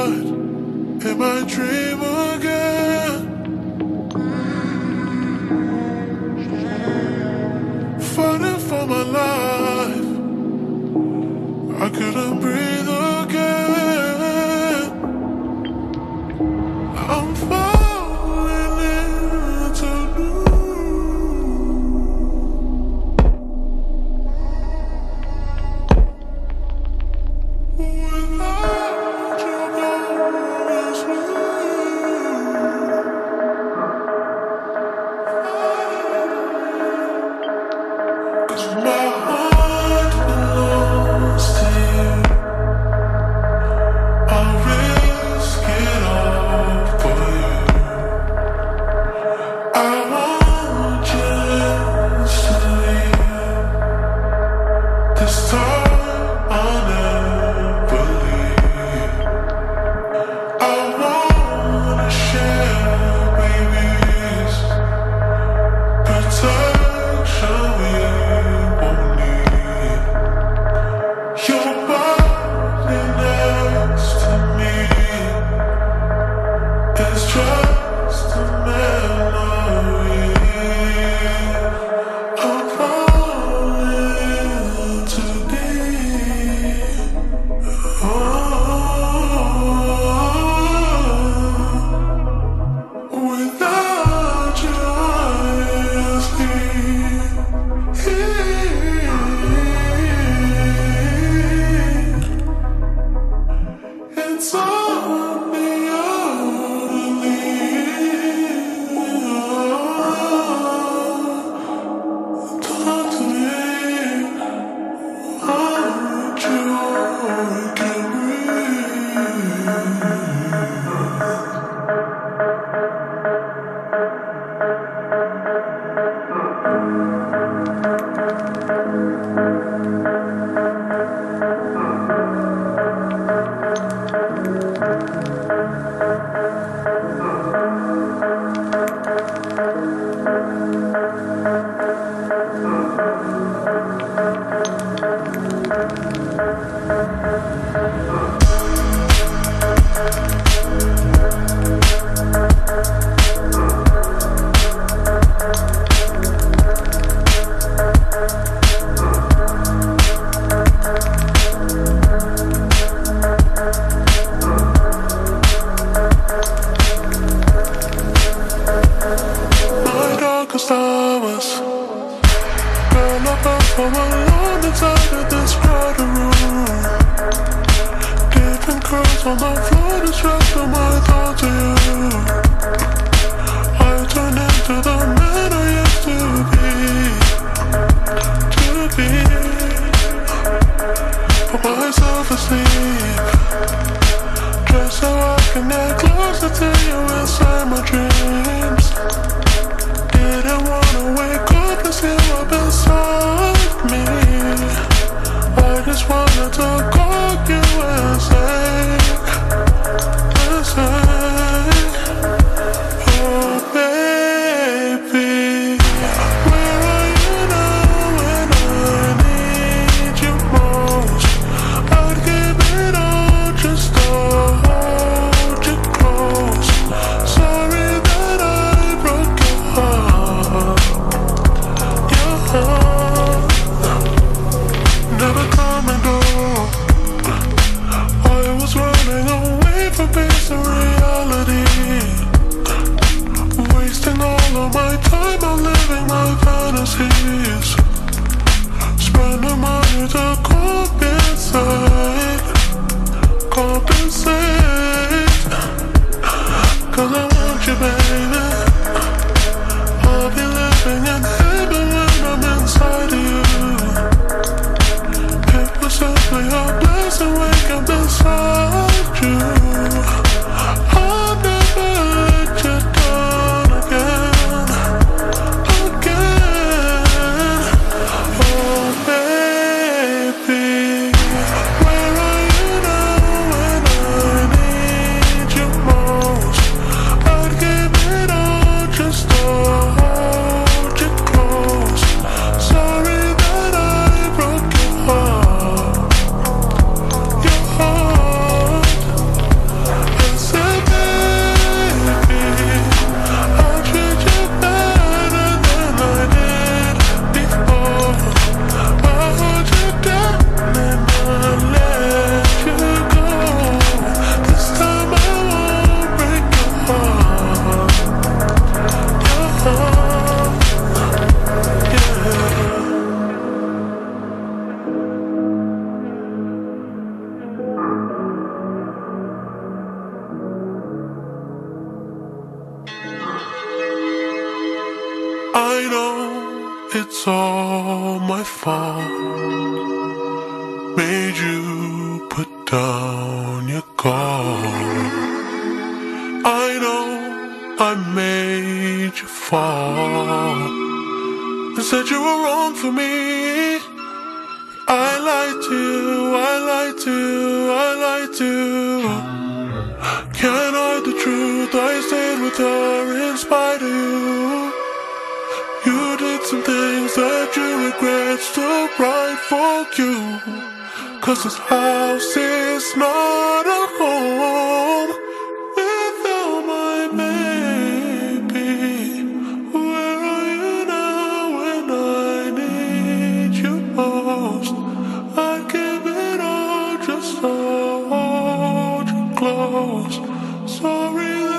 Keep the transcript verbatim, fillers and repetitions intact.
night in my dream again. Fighting for my life, I couldn't breathe again. I'm falling into new. Without you gone is cause my heart belongs to you. I'll risk it all for you. I want you instantly. This time I'll never leave. I wanna share babies, protection we won't need. Your body next to me is just a memory. I'm falling too deep. Oh, without you, I sleep. It's on me to leave. Talk to me. Aren't you? I can my darkest hours. Girl, I felt so alone inside of this crowded room. Different curls on the floor distracted my thoughts of you. I turned into the man I used to be. To be. Put myself asleep, just so I can get closer to you inside my dreams. Didn't wanna wake up and see you up inside me. I just wanted to call you and say, and say, oh baby, where are you now when I need you most? I'd give it all just to hold you close. Sorry I know it's all my fault. Made you put down your guard. I know I made you fall and said you were wrong for me. I lied to you, I lied to you, I lied to you. Can't hide the truth, I stayed with her in spite of you. You did some things that you regret, still right for you. Cause this house is not a home without my baby. Where are you now when I need you most? I'd give it all just to hold you close. Sorry that